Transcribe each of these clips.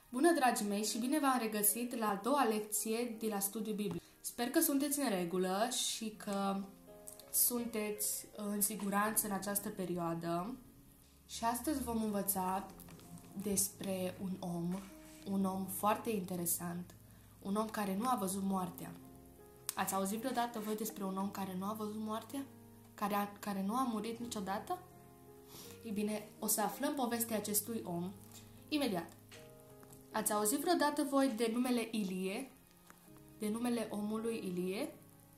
Bună, dragii mei, și bine v-am regăsit la a doua lecție de la Studiu Biblic. Sper că sunteți în regulă și că sunteți în siguranță în această perioadă. Și astăzi vom învăța despre un om foarte interesant, un om care nu a văzut moartea. Ați auzit vreodată voi despre un om care nu a văzut moartea? Care nu a murit niciodată? Ei bine, o să aflăm povestea acestui om imediat. Ați auzit vreodată voi de numele Ilie? De numele omului Ilie?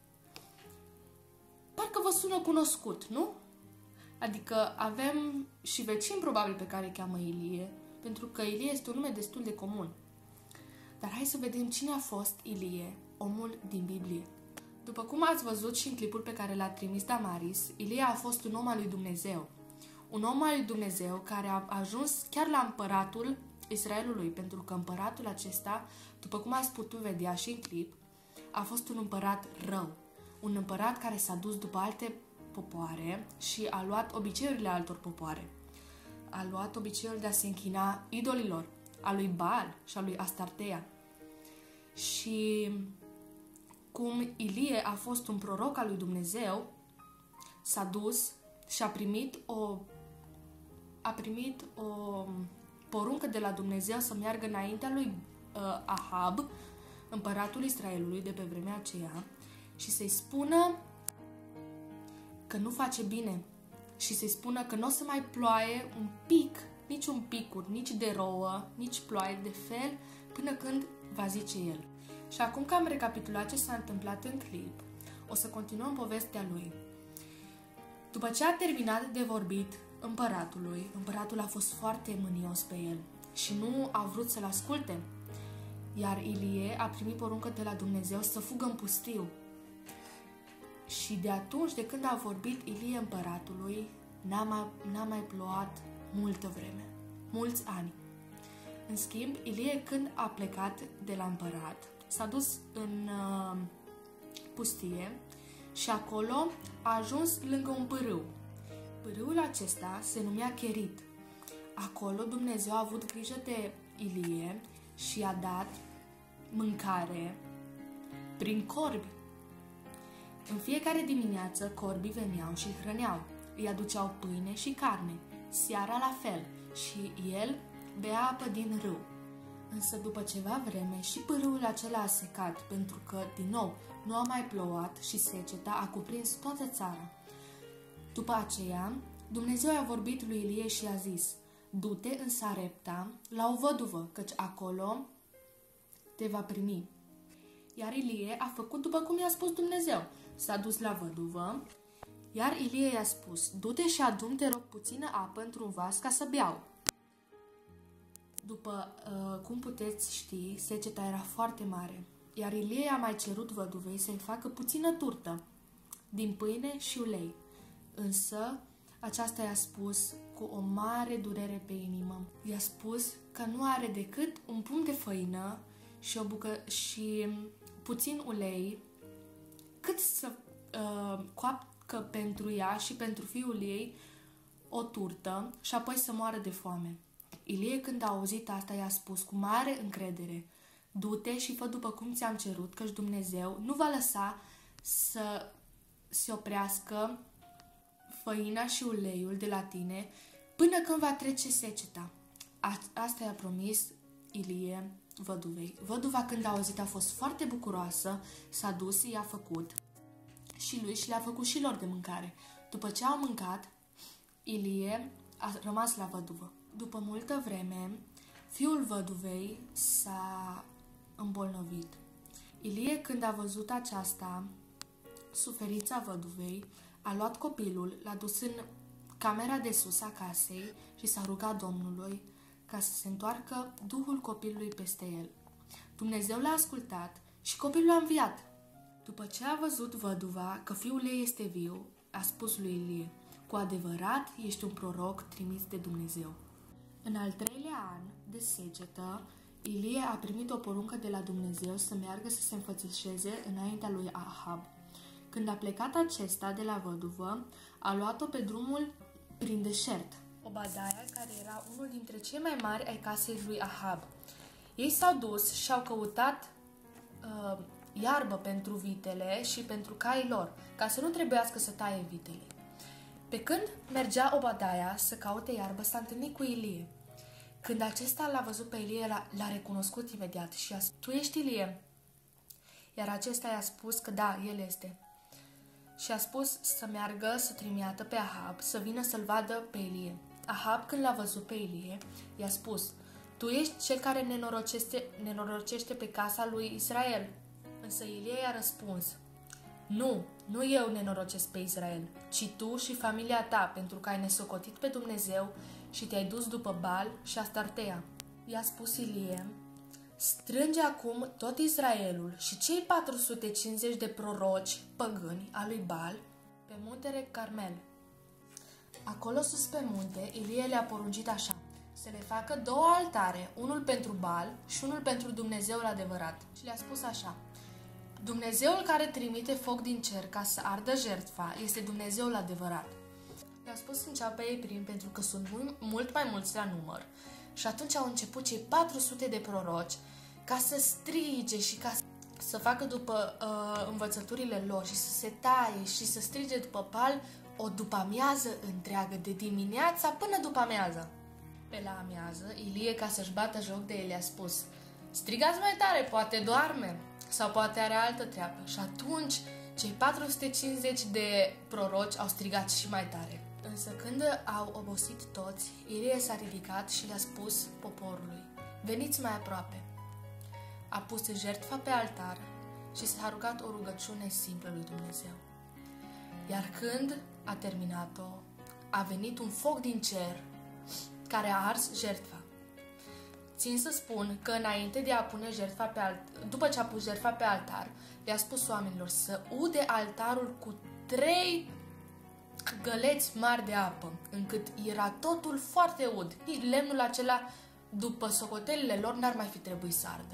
Parcă vă sună cunoscut, nu? Adică avem și vecini probabil pe care îi cheamă Ilie, pentru că Ilie este un nume destul de comun. Dar hai să vedem cine a fost Ilie, omul din Biblie. După cum ați văzut și în clipul pe care l-a trimis Damaris, Ilie a fost un om al lui Dumnezeu. Un om al lui Dumnezeu care a ajuns chiar la împăratul Israelului, pentru că împăratul acesta, după cum ați putut vedea și în clip, a fost un împărat rău. Un împărat care s-a dus după alte popoare și a luat obiceiurile altor popoare. A luat obiceiul de a se închina idolilor, a lui Baal și a lui Astartea. Și cum Ilie a fost un proroc al lui Dumnezeu, s-a dus și a primit o poruncă de la Dumnezeu să meargă înaintea lui Ahab, împăratul Israelului de pe vremea aceea, și să-i spună că nu face bine și să-i spună că nu o să mai ploaie un pic, nici un picur, nici de rouă, nici ploaie de fel, până când va zice el. Și acum că am recapitulat ce s-a întâmplat în clip, o să continuăm povestea lui. După ce a terminat de vorbit împăratul a fost foarte mânios pe el și nu a vrut să-l asculte. Iar Ilie a primit poruncă de la Dumnezeu să fugă în pustiu. Și de atunci, de când a vorbit Ilie împăratului, n-a mai plouat multă vreme, mulți ani. În schimb, Ilie, când a plecat de la împărat, s-a dus în pustie și acolo a ajuns lângă un pârâu. Pârâul acesta se numea Cherit. Acolo Dumnezeu a avut grijă de Ilie și i-a dat mâncare prin corbi. În fiecare dimineață corbii veneau și îl hrăneau. Îi aduceau pâine și carne, seara la fel, și el bea apă din râu. Însă după ceva vreme și pârâul acela a secat, pentru că, din nou, nu a mai plouat și seceta a cuprins toată țara. După aceea, Dumnezeu i-a vorbit lui Ilie și i-a zis: du-te în Sarepta la o văduvă, căci acolo te va primi. Iar Ilie a făcut după cum i-a spus Dumnezeu. S-a dus la văduvă, iar Ilie i-a spus: du-te și adu-mi, te rog, puțină apă într-un vas ca să beau. După cum puteți ști, seceta era foarte mare, iar Ilie a mai cerut văduvei să-i facă puțină turtă din pâine și ulei. Însă aceasta i-a spus cu o mare durere pe inimă. I-a spus că nu are decât un pumn de făină și puțin ulei, cât să coacă pentru ea și pentru fiul ei o turtă și apoi să moară de foame. Ilie, când a auzit asta, i-a spus cu mare încredere: du-te și fă după cum ți-am cerut, căci Dumnezeu nu va lăsa să se oprească făina și uleiul de la tine până când va trece seceta. Asta i-a promis Ilie văduvei. Văduva, când a auzit, a fost foarte bucuroasă, s-a dus, i-a făcut și lui și le-a făcut și lor de mâncare. După ce au mâncat, Ilie a rămas la văduvă. După multă vreme, fiul văduvei s-a îmbolnăvit. Ilie, când a văzut aceasta, suferința văduvei, a luat copilul, l-a dus în camera de sus a casei și s-a rugat Domnului ca să se întoarcă duhul copilului peste el. Dumnezeu l-a ascultat și copilul a înviat. După ce a văzut văduva că fiul ei este viu, a spus lui Ilie: cu adevărat ești un proroc trimis de Dumnezeu. În al 3-lea an de secetă, Ilie a primit o poruncă de la Dumnezeu să meargă să se înfățișeze înaintea lui Ahab. Când a plecat acesta de la văduvă, a luat-o pe drumul prin deșert. Obadaia, care era unul dintre cei mai mari ai casei lui Ahab. Ei s-au dus și au căutat iarbă pentru vitele și pentru caii lor, ca să nu trebuiască să taie vitele. Pe când mergea Obadaia să caute iarbă, s-a întâlnit cu Ilie. Când acesta l-a văzut pe Ilie, l-a recunoscut imediat și a spus: tu ești Ilie? Iar acesta i-a spus că da, el este. Și a spus să meargă să trimită pe Ahab să vină să-l vadă pe Ilie. Ahab, când l-a văzut pe Ilie, i-a spus: tu ești cel care nenorocește pe casa lui Israel. Însă Ilie i-a răspuns: nu eu nenorocesc pe Israel, ci tu și familia ta, pentru că ai nesocotit pe Dumnezeu și te-ai dus după Baal și Astartea. I-a spus Ilie: strânge acum tot Israelul și cei 450 de proroci păgâni a lui Baal pe muntele Carmel. Acolo sus pe munte, Ilie le-a poruncit așa: să le facă 2 altare, unul pentru Baal și unul pentru Dumnezeul adevărat. Și le-a spus așa: Dumnezeul care trimite foc din cer ca să ardă jertfa este Dumnezeul adevărat. Le-a spus să înceapă ei prim, pentru că sunt mult mai mulți la număr. Și atunci au început cei 400 de proroci ca să strige și ca să facă după învățăturile lor și să se taie și să strige după Baal o după-amiază întreagă, de dimineața până după amiază. Pe la amiază, Ilie, ca să-și bată joc de el, a spus: strigați mai tare, poate doarme sau poate are altă treabă. Și atunci cei 450 de proroci au strigat și mai tare. Însă când au obosit toți, Ilie s-a ridicat și le-a spus poporului: veniți mai aproape. A pus jertfa pe altar și s-a rugat o rugăciune simplă lui Dumnezeu. Iar când a terminat-o, a venit un foc din cer care a ars jertfa. Țin să spun că înainte de a pune jertfa pe după ce a pus jertfa pe altar, le-a spus oamenilor să ude altarul cu 3 găleți mari de apă, încât era totul foarte ud. Lemnul acela, după socotelile lor, n-ar mai fi trebuit să ardă.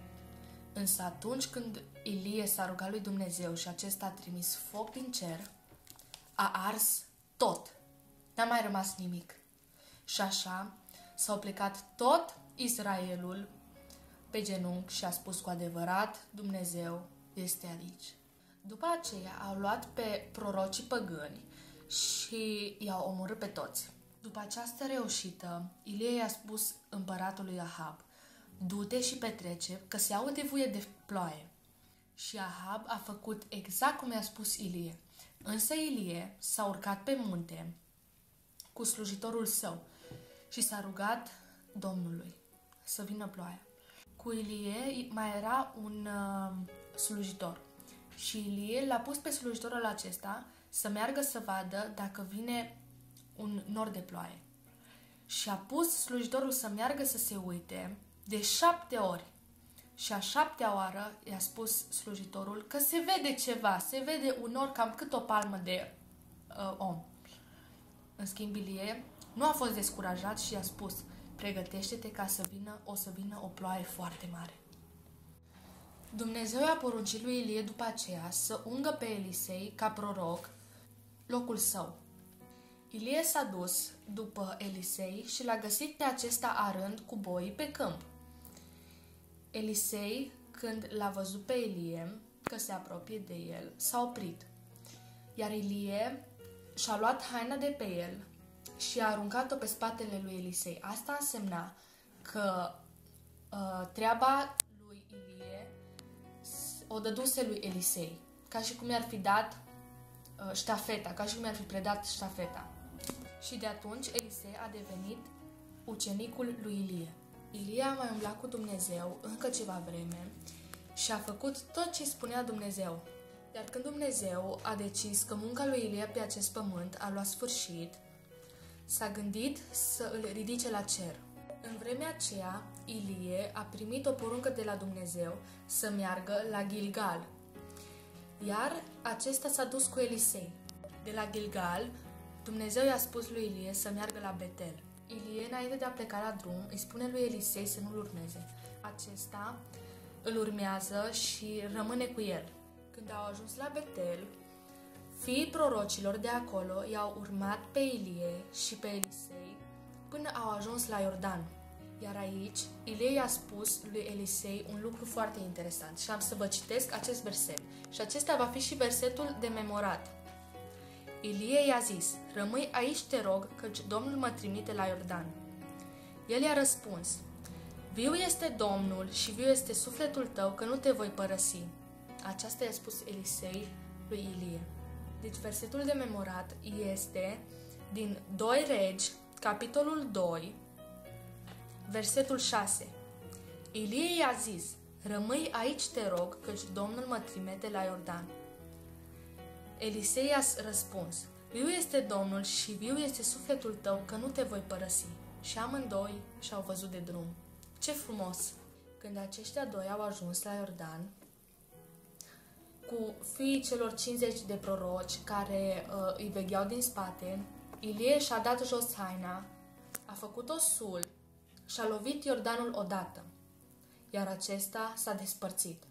Însă atunci când Ilie s-a rugat lui Dumnezeu și acesta a trimis foc din cer, a ars tot. N-a mai rămas nimic. Și așa s-au plecat tot Israelul pe genunchi și a spus cu adevărat: Dumnezeu este aici. După aceea au luat pe prorocii păgâni și i-au omorât pe toți. După această reușită, Ilie i-a spus împăratului Ahab: du-te și petrece, că se aude vuie de ploaie. Și Ahab a făcut exact cum i-a spus Ilie. Însă Ilie s-a urcat pe munte cu slujitorul său și s-a rugat Domnului să vină ploaia. Cu Ilie mai era un slujitor și Ilie l-a pus pe slujitorul acesta să meargă să vadă dacă vine un nor de ploaie. Și a pus slujitorul să meargă să se uite de 7 ori. Și a 7-a oară i-a spus slujitorul că se vede ceva, se vede un nor cam cât o palmă de om. În schimb, Ilie nu a fost descurajat și i-a spus: pregătește-te ca o să vină o ploaie foarte mare. Dumnezeu i-a poruncit lui Ilie după aceea să ungă pe Elisei ca proroc locul său. Ilie s-a dus după Elisei și l-a găsit pe acesta arând cu boii pe câmp. Elisei, când l-a văzut pe Ilie că se apropie de el, s-a oprit. Iar Ilie și-a luat haina de pe el și a aruncat-o pe spatele lui Elisei. Asta însemna că treaba lui Ilie o dăduse lui Elisei, ca și cum i-ar fi dat ștafeta, ca și cum i-ar fi predat ștafeta. Și de atunci Elisei a devenit ucenicul lui Ilie. Ilie a mai umblat cu Dumnezeu încă ceva vreme și a făcut tot ce spunea Dumnezeu. Iar când Dumnezeu a decis că munca lui Ilie pe acest pământ a luat sfârșit, s-a gândit să îl ridice la cer. În vremea aceea, Ilie a primit o poruncă de la Dumnezeu să meargă la Gilgal. Iar acesta s-a dus cu Elisei. De la Gilgal, Dumnezeu i-a spus lui Ilie să meargă la Betel. Ilie, înainte de a pleca la drum, îi spune lui Elisei să nu-l urmeze. Acesta îl urmează și rămâne cu el. Când au ajuns la Betel, fiii prorocilor de acolo i-au urmat pe Ilie și pe Elisei până au ajuns la Iordan. Iar aici, Ilie i-a spus lui Elisei un lucru foarte interesant și am să vă citesc acest verset. Și acesta va fi și versetul de memorat. Ilie i-a zis, rămâi aici, te rog, căci Domnul mă trimite la Iordan. El i-a răspuns, viu este Domnul și viu este sufletul tău că nu te voi părăsi. Aceasta i-a spus Elisei lui Ilie. Deci versetul de memorat este din 2 Regi, capitolul 2, versetul 6. Ilie i-a zis, rămâi aici, te rog, căci Domnul mă trimite la Iordan. Elisei i-a răspuns, viu este Domnul și viu este sufletul tău că nu te voi părăsi. Și amândoi și-au văzut de drum. Ce frumos! Când aceștia doi au ajuns la Iordan, cu fiii celor 50 de proroci care îi vegheau din spate, Ilie și-a dat jos haina, a făcut o sul și a lovit Iordanul odată, iar acesta s-a despărțit.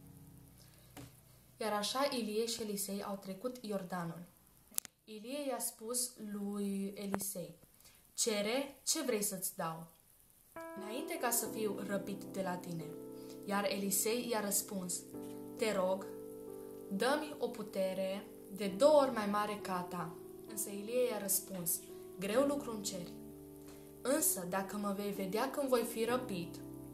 Iar așa Ilie și Elisei au trecut Iordanul. Ilie i-a spus lui Elisei, cere ce vrei să-ți dau, înainte ca să fiu răpit de la tine. Iar Elisei i-a răspuns, te rog, dă-mi o putere de 2 ori mai mare ca a ta. Însă Ilie i-a răspuns, greu lucru îmi ceri. Însă dacă mă vei vedea când voi fi răpit,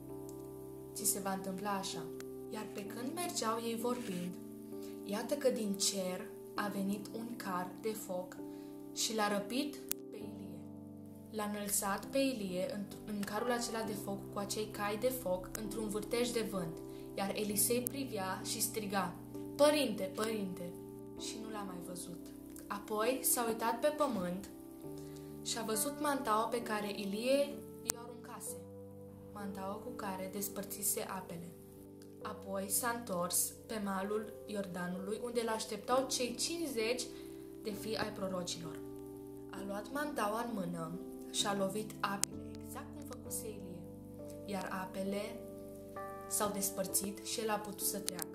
ți se va întâmpla așa. Iar pe când mergeau ei vorbind, iată că din cer a venit un car de foc și l-a răpit pe Ilie. L-a înălțat pe Ilie în carul acela de foc cu acei cai de foc într-un vârtej de vânt, iar Elisei privea și striga, Părinte, părinte! Și nu l-a mai văzut. Apoi s-a uitat pe pământ și a văzut mantaua pe care Ilie i-o aruncase, mantaua cu care despărțise apele. Apoi s-a întors pe malul Iordanului, unde l-așteptau cei 50 de fii ai prorocilor. A luat mantaua în mână și a lovit apele, exact cum făcuse Ilie, iar apele s-au despărțit și el a putut să treacă.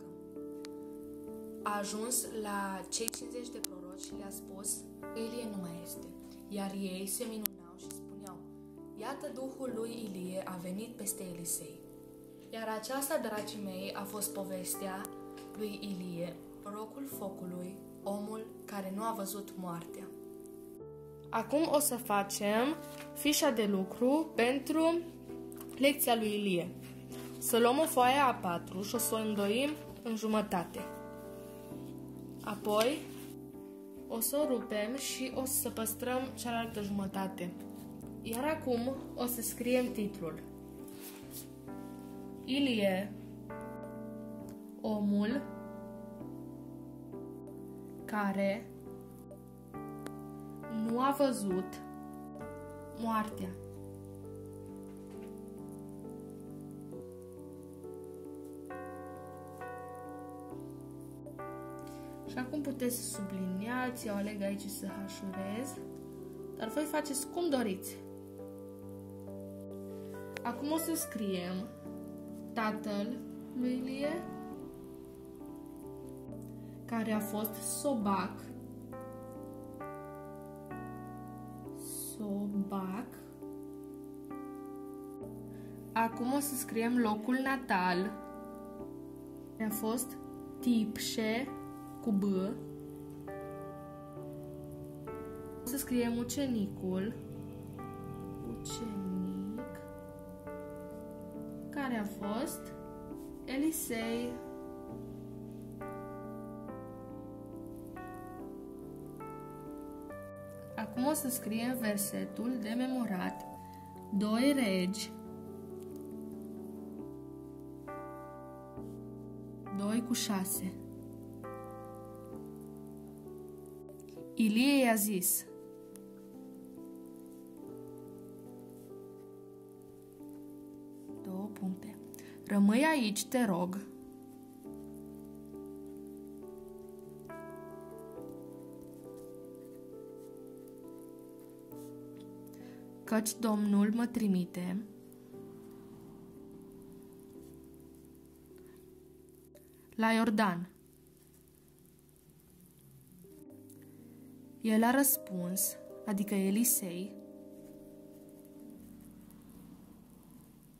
A ajuns la cei 50 de proroci și le-a spus, Ilie nu mai este, iar ei se minunau și spuneau, iată Duhul lui Ilie a venit peste Elisei. Iar aceasta, dragii mei, a fost povestea lui Ilie, prorocul focului, omul care nu a văzut moartea. Acum o să facem fișa de lucru pentru lecția lui Ilie. Să luăm o foaie A4 și o să o îndoim în jumătate. Apoi o să o rupem și o să păstrăm cealaltă jumătate. Iar acum o să scriem titlul. Ilie, omul care nu a văzut moartea. Și acum puteți să subliniați, eu aleg aici să hașurez, dar voi faceți cum doriți. Acum o să scriem tatăl lui Ilie, care a fost sobac, Acum o să scriem locul natal, care a fost Tipșe, cu B. O să scriem ucenicul, care a fost Elisei. Acum o să scriem versetul de memorat, 2 Regi, 2:6. Ilie i-a zis, rămâi aici, te rog, căci Domnul mă trimite la Iordan. El a răspuns, adică Elisei,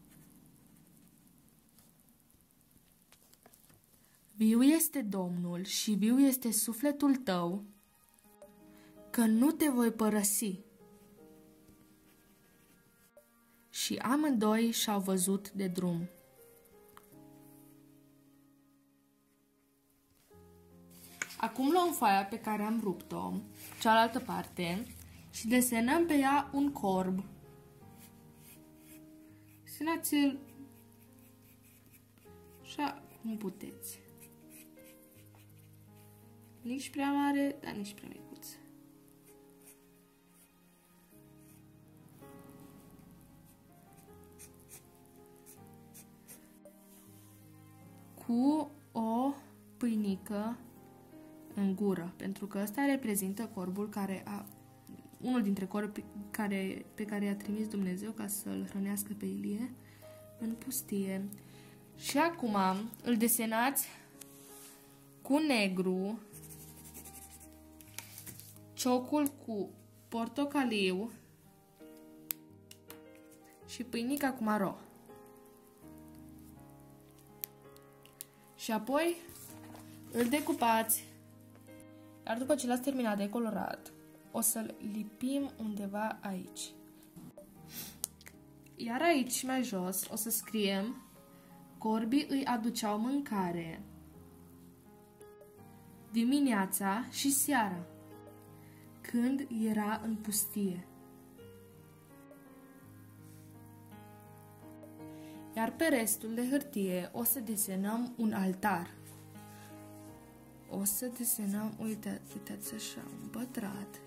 Viu este Domnul și viu este sufletul tău, că nu te voi părăsi. Și amândoi și-au văzut de drum. Acum luăm foaia pe care am rupt-o, cealaltă parte, și desenăm pe ea un corb. Desenați-l așa cum puteți. Nici prea mare, dar nici prea micuț. Cu o pâinică în gură, pentru că ăsta reprezintă corbul care unul dintre corbi pe care i-a trimis Dumnezeu ca să-l hrănească pe Ilie în pustie. Și acum îl desenați cu negru, ciocul cu portocaliu și pâinica cu maro. Și apoi îl decupați. Iar după ce l-ați terminat de colorat, o să-l lipim undeva aici. Iar aici, mai jos, o să scriem: corbii îi aduceau mâncare dimineața și seara, când era în pustie. Iar pe restul de hârtie o să desenăm un altar. O să desenăm, uitați așa, un pătrat.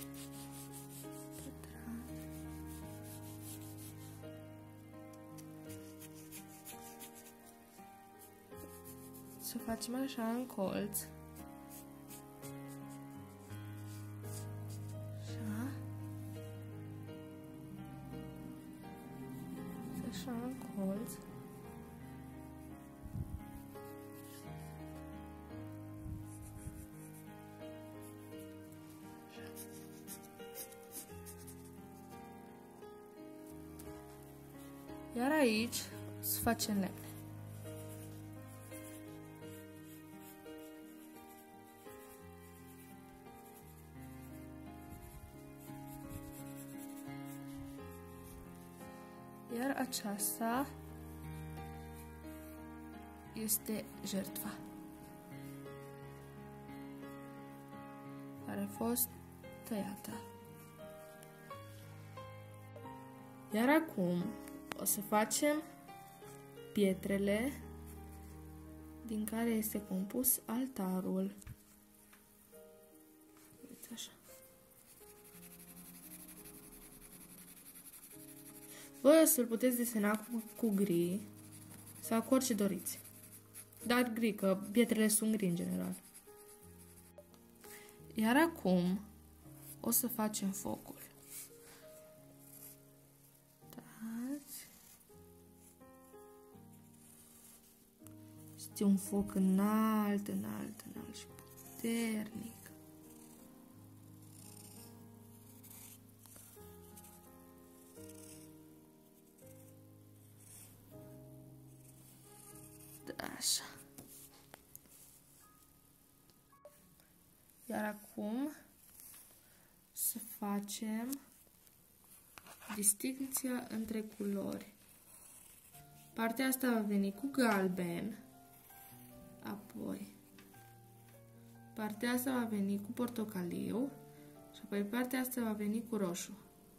Să facem așa în colț. Așa. Așa în colț. Iar aici să facem lemne. Iar aceasta este jertfa care a fost tăiată. Iar acum o să facem pietrele din care este compus altarul. Uite așa. Voi o să-l puteți desena cu gri sau cu orice doriți. Dar gri, că pietrele sunt gri în general. Iar acum o să facem focul. Este un foc înalt, înalt, înalt și puternic. Așa. Iar acum să facem distincția între culori. Partea asta va veni cu galben, apoi partea asta va veni cu portocaliu și apoi partea asta va veni cu roșu.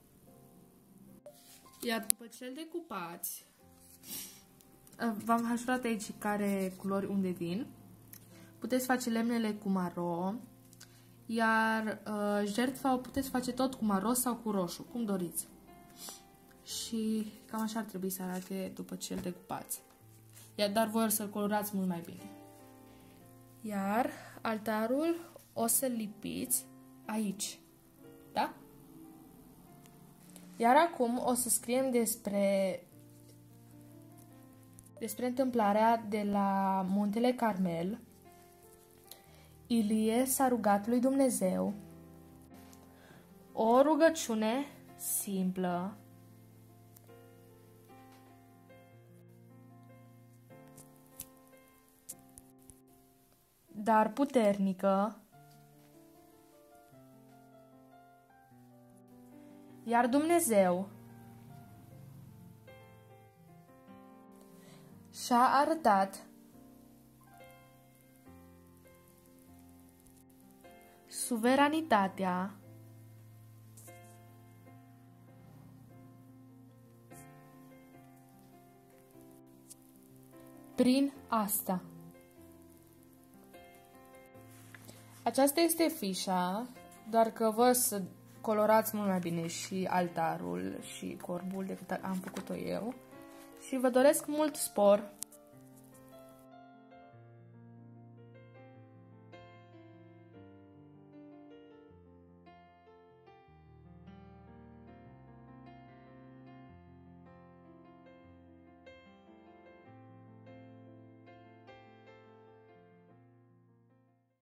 Iar după ce îl decupați, v-am hașurat aici care culori unde vin. Puteți face lemnele cu maro, iar jertfa o puteți face tot cu maro sau cu roșu, cum doriți. Și cam așa ar trebui să arate după ce îl decupați. Dar voi o să-l colorați mult mai bine. Iar altarul o să-l lipiți aici. Da? Iar acum o să scriem despre întâmplarea de la Muntele Carmel. Ilie s-a rugat lui Dumnezeu. O rugăciune simplă. dar puternică, iar Dumnezeu și-a arătat suveranitatea prin asta. Aceasta este fișa, doar că vă să colorați mult mai bine și altarul și corbul decât am făcut-o eu. Și vă doresc mult spor!